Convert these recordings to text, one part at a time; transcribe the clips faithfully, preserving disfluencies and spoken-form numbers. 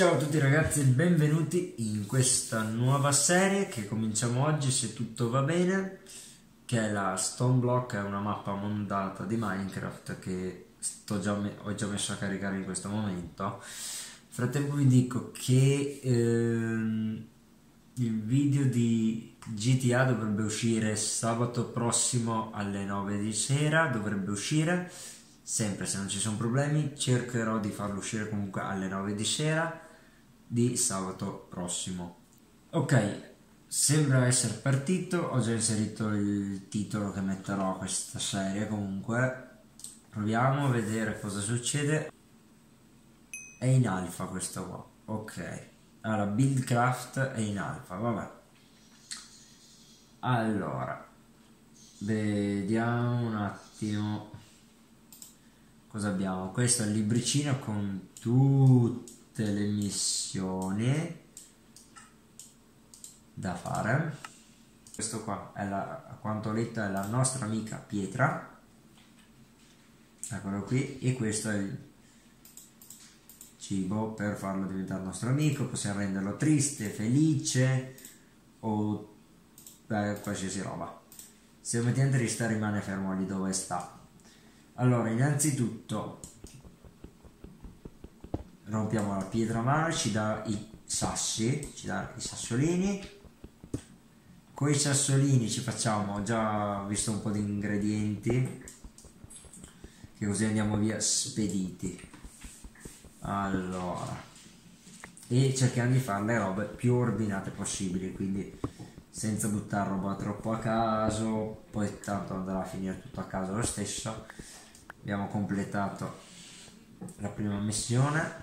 Ciao a tutti ragazzi e benvenuti in questa nuova serie che cominciamo oggi, se tutto va bene, che è la Stone Block, è una mappa montata di Minecraft che sto già ho già messo a caricare in questo momento. Nel frattempo vi dico che ehm, il video di G T A dovrebbe uscire sabato prossimo alle nove di sera, dovrebbe uscire, sempre se non ci sono problemi, cercherò di farlo uscire comunque alle nove di sera di sabato prossimo. Ok, sembra essere partito, ho già inserito il titolo che metterò a questa serie, comunque proviamo a vedere cosa succede. È in alfa questo qua, ok. Allora, Buildcraft è in alfa, vabbè. Allora, vediamo un attimo cosa abbiamo. Questo è il libricino con tutte le missioni da fare. Questo qua è la, a quanto ho letto, è la nostra amica Pietra, eccolo qui, e questo è il cibo per farlo diventare nostro amico. Possiamo renderlo triste, felice o beh, qualsiasi roba. Se lo mettiamo triste rimane fermo lì dove sta. Allora, innanzitutto rompiamo la pietra a mano, ci dà i sassi, ci dà i sassolini. Con i sassolini ci facciamo, ho già visto un po' di ingredienti, che così andiamo via spediti. Allora, e cerchiamo di fare le robe più ordinate possibili, quindi senza buttare roba troppo a caso, poi tanto andrà a finire tutto a caso lo stesso. Abbiamo completato la prima missione,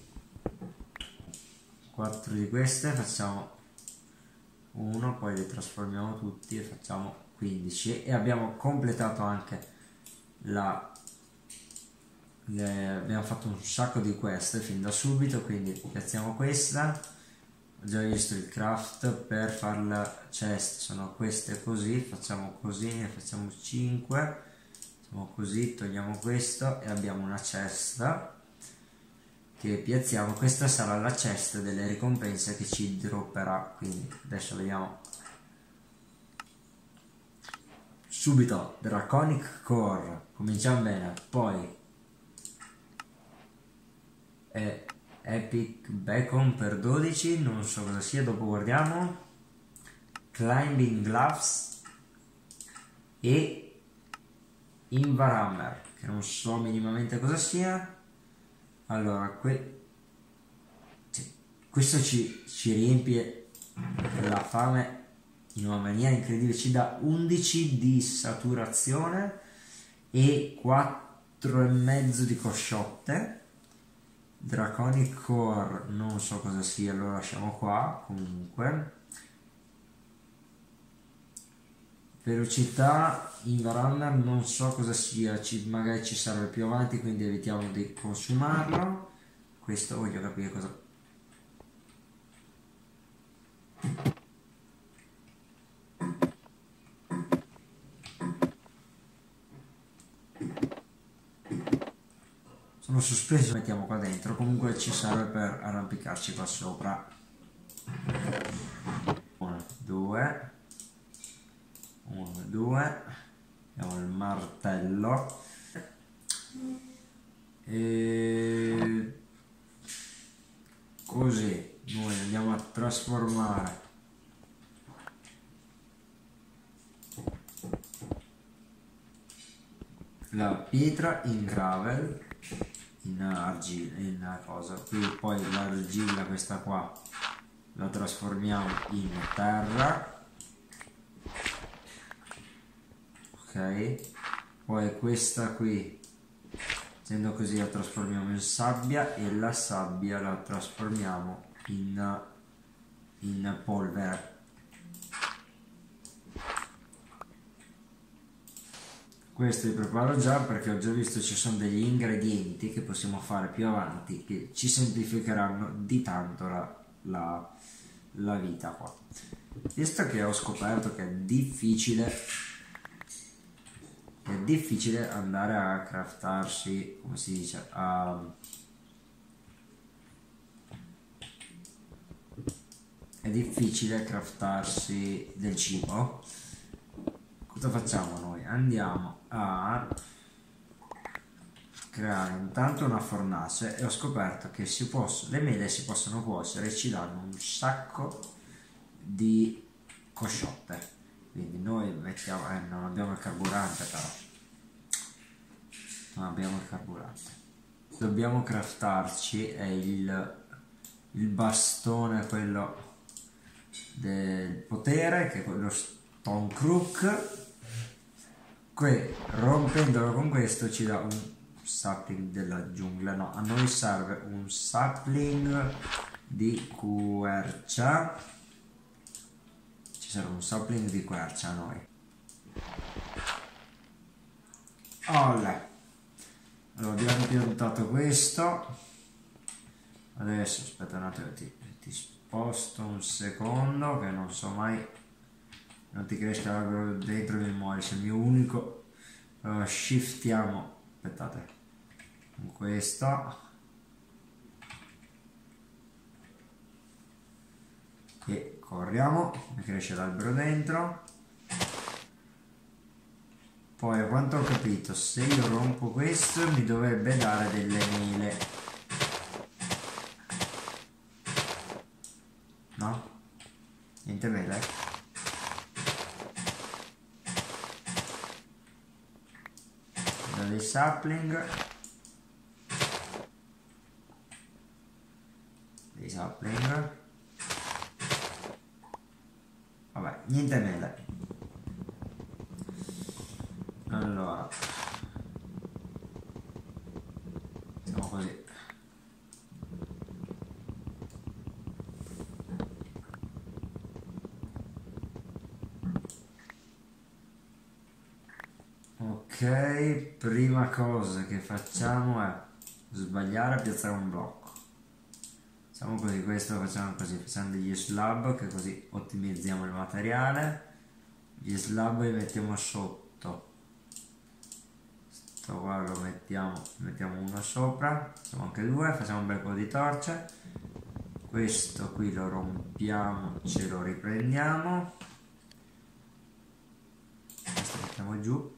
quattro di queste, facciamo uno, poi li trasformiamo tutti e facciamo quindici, e abbiamo completato anche la le, abbiamo fatto un sacco di queste fin da subito, quindi piazziamo questa. Ho già visto il craft per fare la chest, sono queste così, facciamo così, ne facciamo cinque, facciamo così, togliamo questo e abbiamo una cesta che piazziamo. Questa sarà la chest delle ricompense che ci dropperà, quindi adesso vediamo subito. Draconic Core, cominciamo bene. Poi è Epic Bacon per dodici, non so cosa sia, dopo guardiamo. Climbing Gloves e Invarhammer, che non so minimamente cosa sia. Allora, que questo ci, ci riempie la fame in una maniera incredibile, ci dà undici di saturazione e quattro e mezzo di cosciotte. Draconic Core non so cosa sia, lo lasciamo qua. Comunque velocità Invarhammer non so cosa sia, ci, magari ci serve più avanti, quindi evitiamo di consumarlo. Questo voglio capire cosa. Sono sospeso, mettiamo qua dentro, comunque ci serve per arrampicarci qua sopra. Uno, due, uno, due, abbiamo il martello e così noi andiamo a trasformare la pietra in gravel, in argilla, in una cosa qui, poi l'argilla questa qua la trasformiamo in terra, ok, poi questa qui, facendo così, la trasformiamo in sabbia e la sabbia la trasformiamo in, in polvere. Questo li preparo già perché ho già visto ci sono degli ingredienti che possiamo fare più avanti che ci semplificheranno di tanto la, la, la vita qua. Visto che ho scoperto che è difficile è difficile andare a craftarsi, come si dice, a è difficile craftarsi del cibo, cosa facciamo noi? Andiamo a creare intanto una fornace e ho scoperto che si posso, le mele si possono cuocere e ci danno un sacco di cosciotte, quindi noi mettiamo, eh, non abbiamo il carburante però, non abbiamo il carburante, dobbiamo craftarci è il, il bastone, quello del potere, che è quello Stone Crook, que rompendolo con questo ci dà un sapling della giungla. No, a noi serve un sapling di quercia, ci serve un sapling di quercia a noi. Olè. Allora abbiamo piantato questo, adesso aspetta un attimo, ti, ti sposto un secondo che non so mai, non ti cresca l'albero dentro mi muori, se il mio unico. Allora shiftiamo, aspettate, con questo e corriamo, mi cresce l'albero dentro. Poi a quanto ho capito, se io rompo questo mi dovrebbe dare delle mele, no? Niente mele? Da dei sapling, dei sapling, vabbè, niente mele. Allora facciamo così, ok, prima cosa che facciamo è sbagliare a piazzare un blocco, facciamo così, questo lo facciamo così, facciamo degli slab che così ottimizziamo il materiale, gli slab li mettiamo sotto, qua lo mettiamo, mettiamo uno sopra, facciamo anche due, facciamo un bel po' di torce, questo qui lo rompiamo, ce lo riprendiamo, questo mettiamo giù,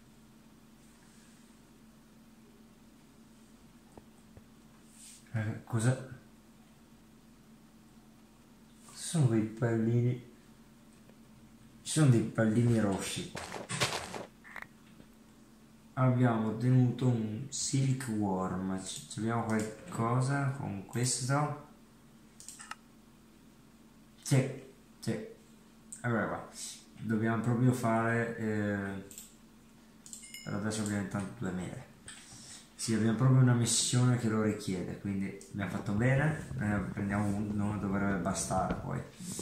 eh, cosa sono quei pallini, ci sono dei pallini rossi qua. Abbiamo ottenuto un silkworm, abbiamo qualcosa con questo? Sì, sì, allora dobbiamo proprio fare, eh, per adesso abbiamo intanto due mele, sì, abbiamo proprio una missione che lo richiede, quindi abbiamo fatto bene, eh, prendiamo uno, dovrebbe bastare poi.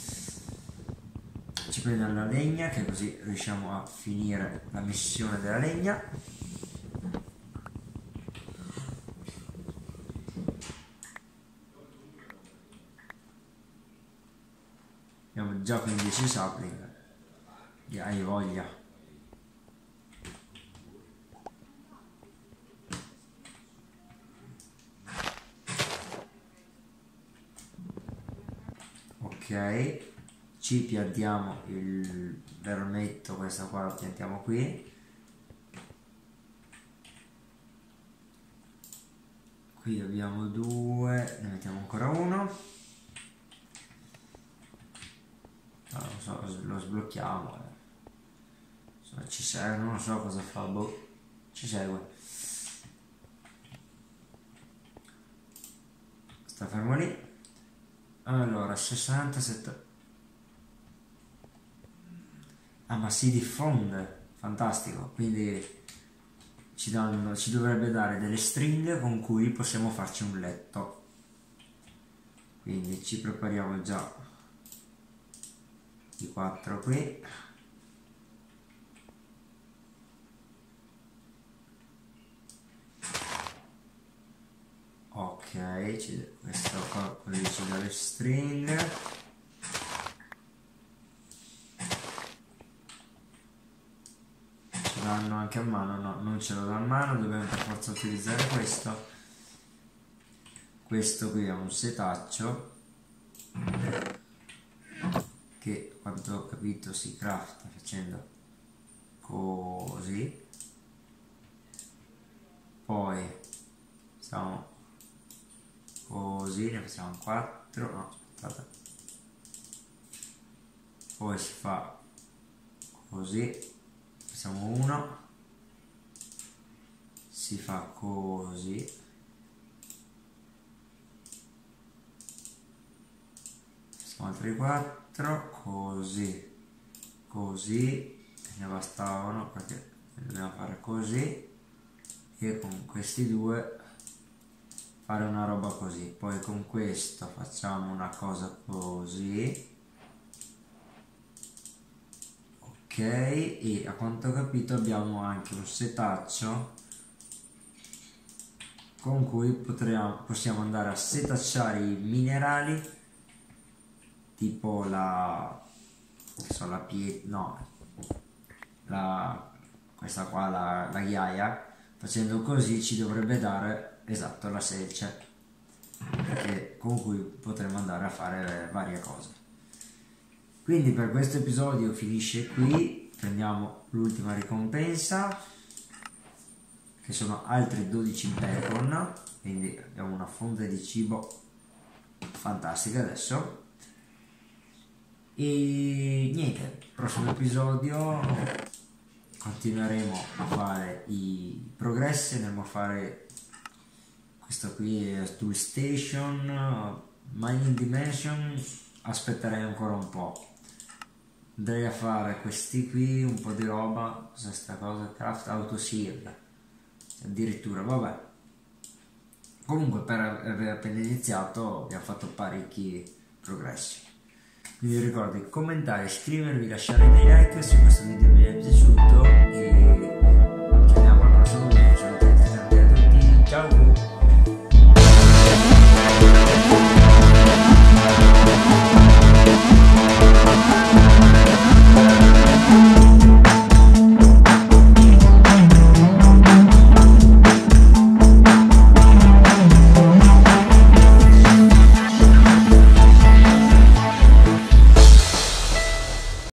Ci prendiamo la legna, che così riusciamo a finire la missione della legna. Abbiamo già quindici sapling, hai voglia. Ok, ci piantiamo il vermetto, questo qua lo piantiamo qui, qui abbiamo due, ne mettiamo ancora uno, no, non so, lo sblocchiamo, eh. Ci segue, non so cosa fa, boh, ci segue, sta fermo lì. Allora sessantasette, ah ma si diffonde, fantastico, quindi ci, danno, ci dovrebbe dare delle stringhe con cui possiamo farci un letto, quindi ci prepariamo già i quattro qui, ok, questo qua così ci dà le stringhe, ci danno anche a mano, no, non ce lo dà a mano, dobbiamo per forza utilizzare questo, questo qui è un setaccio, che quanto ho capito si crafta facendo così, poi facciamo così, ne facciamo quattro, no aspettate, poi si fa così, facciamo uno, si fa così, facciamo altri quattro, così, così, ne bastavano perché dobbiamo fare così, e con questi due fare una roba così, poi con questo facciamo una cosa così, ok, e a quanto ho capito abbiamo anche un setaccio con cui potremo, possiamo andare a setacciare i minerali, tipo la, so, la pietra, no, la, questa qua, la, la ghiaia. Facendo così ci dovrebbe dare, esatto, la selce, che, con cui potremo andare a fare varie cose. Quindi per questo episodio finisce qui, prendiamo l'ultima ricompensa, che sono altri dodici bacon, quindi abbiamo una fonte di cibo fantastica adesso. E niente, prossimo episodio continueremo a fare i progressi, andremo a fare questo qui è Tool Station, Mining Dimension, aspetterei ancora un po', andrei a fare questi qui, un po' di roba, cos'è sta cosa, Craft Auto Seal, addirittura, vabbè. Comunque per aver appena iniziato abbiamo fatto parecchi progressi. Quindi ricordi, commentare, iscrivervi, lasciare dei like se questo video vi è piaciuto e ci vediamo al prossimo video. Ciao a tutti, ciao!